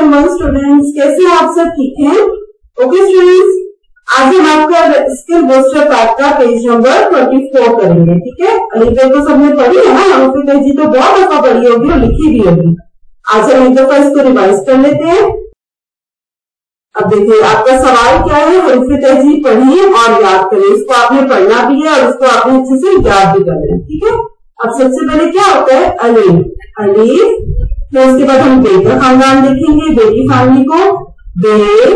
1 students, कैसे आप सब? ठीक हैं? ओके स्टूडेंट्स, आज हम आपका स्किल बूस्टर पैक का पेज नंबर 24 करेंगे। ठीक है, अलीगढ़ तो सबने पढ़ी है ना, हरफ तेजी तो बहुत दफा पढ़ी होगी और लिखी भी होगी। आज हम एक दफा इसको रिवाइज कर लेते हैं। अब देखिए आपका सवाल क्या है, हरफ तेजी पढ़िए और याद करें। इसको आपने पढ़ना भी है और इसको आपने अच्छे से याद भी करना है। ठीक है, अब सबसे पहले क्या होता है, अलीफ, अलीफ। फिर उसके बाद हम बे का खानदान देखेंगे, बे की फैमिली को, बे,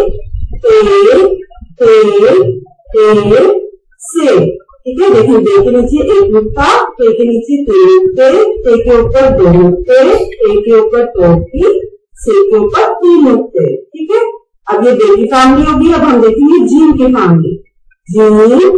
ते, से। ठीक है, देखिए बे के नीचे एक नुक्ता, ते के नीचे 3 नुक्ते, ते के ऊपर 2 नुक्ते, ते के ऊपर 2 की, से के ऊपर 3 नुक्ते। ठीक है, अब ये बे की फैमिली होगी। अब हम देखेंगे जीम की फैमिली, जीम,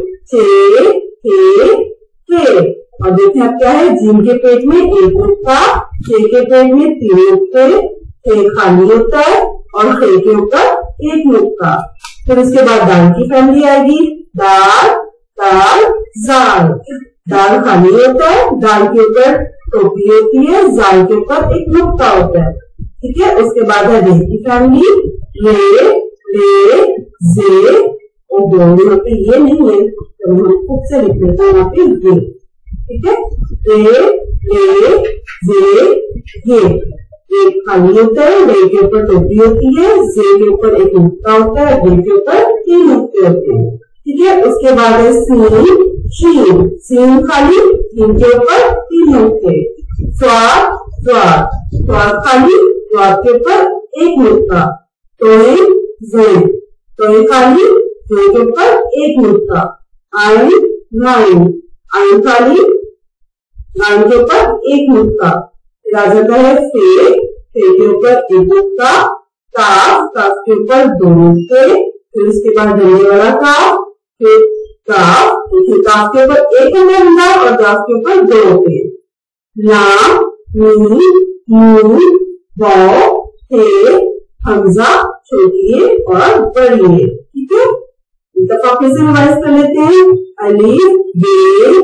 के। और देखें अब क्या है, जीम के पेट में एक नुक्ता, खे के पेट में 3 नुक्ते, खे खाली होता है और खे के ऊपर एक नुक्ता। फिर उसके बाद दाल की फैमिली आएगी, दाल, दाल, जाल। दाल खाली होता है, दाल के ऊपर टोपी होती है, जाल के ऊपर एक नुक्ता होता है। ठीक है, उसके बाद है रे की फैमिली, रे, जे और दोनों यहाँ पे ये नहीं है तो हम खुद से लिख लेते हैं यहाँ पे ये। ठीक है, रे, जे, ये। एक खाली होता है, रे के ऊपर टोपी होती है, जे के ऊपर एक नुक्ता होता है, रे के ऊपर 3 नुक्ते होते हैं। ठीक है, उसके बाद है सीन, शीन। सीन खाली, शीन के ऊपर 3 नुक्ते। स्वाद, स्वाद, स्वाद खाली, स्वाद के ऊपर एक नुक्ता। तोय, जोय, तोय खाली, जोय के ऊपर एक नुक्ता। आइन, नाइन, आइन खाली, नाइन के ऊपर एक नुक्ता। फिर आ जाता है फे के ऊपर एक नुक्ता, काफ, काफ के ऊपर 2 नुक्ते। फिर उसके बाद डंडे वाला काफ, फिर काफ, फिर काफ के ऊपर एक डंडा और काफ के ऊपर 2 होते हैं। लाम, मीम, वाव, थे, हमजा, छोटी और बड़ी। ठीक है, दफा फिर से रिवाइज कर लेते हैं। अलीफ, बे,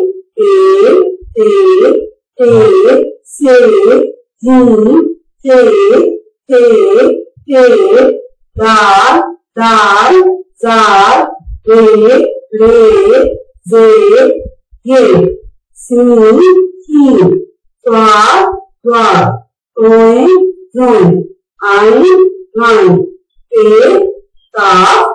ते, से, जीम, थे, दाल, दाल, जाल, रे, जे, ये। सीन, शीन, स्वाद, स्वाद, तोय, जोय, आइन, नाइन, पे, काफ,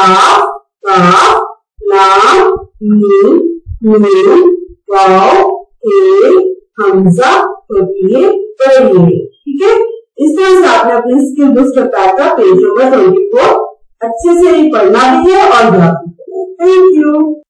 लाम, मीम, वाव, थे, हमजा, छोटी बड़ी। ठीक है, इस तरह से आपने अपने स्किल बूस्टर पैक का पेज नंबर 24 अच्छे से ही पढ़ना भी है और याद भी करना है। Thank you.